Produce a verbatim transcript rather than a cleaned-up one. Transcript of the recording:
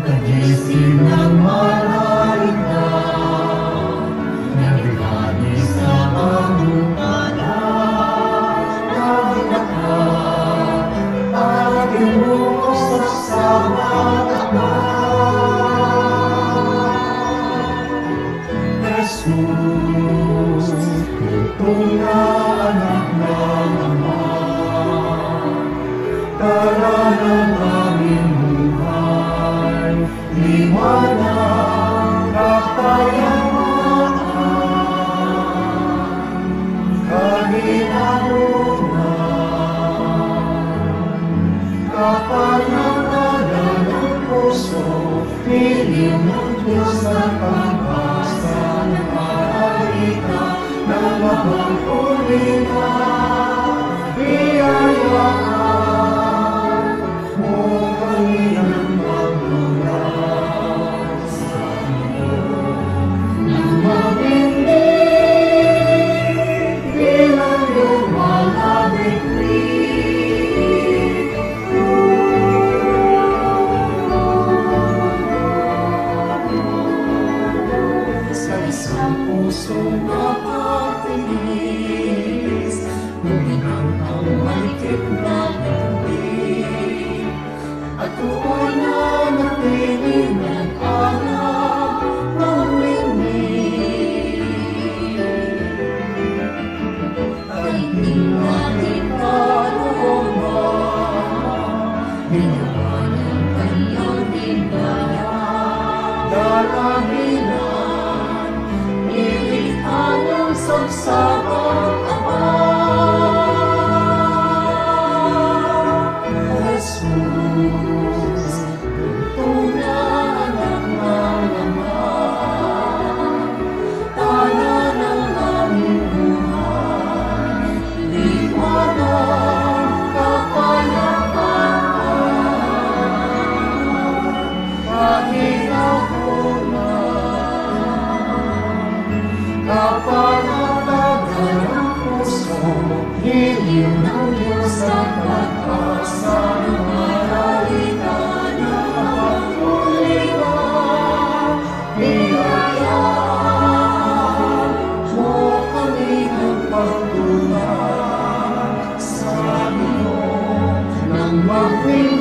Pagkagising ng malaita, nagbigani sa pangutala, nagdakap at inuusap sa matapang. Jesus, tutong na anak ng Ama, tara ng aming buhay, liwanag, kapayapaan, kahinahunan, kapayapaan ng puso, piling ng Diyos na pag-asa ng maralita ng mapagpulitan, biyayaan mo kami ng magmulat sa iyo ng mabindig bilang iyong mga bituin. Sa isang pusong kapatinis, huminang ang malikit na bituin, at tuon na natiling ng anak ng lingnig. Ay tingnan kalooban, ginawa ng kanyang dindayan, dalahilan, nilikha ng sagsabang Ama. Jesus, tutong na anak ng Ama, tala ng aming buhay, liwanag, kapayapaan, kahinahunan, kapalatagan ng puso, hiliw ng Diyos at pag-asa ng maralita ng mapagpulitan, biyayaan mo kami ng pagtulad sa iyo ng magpili.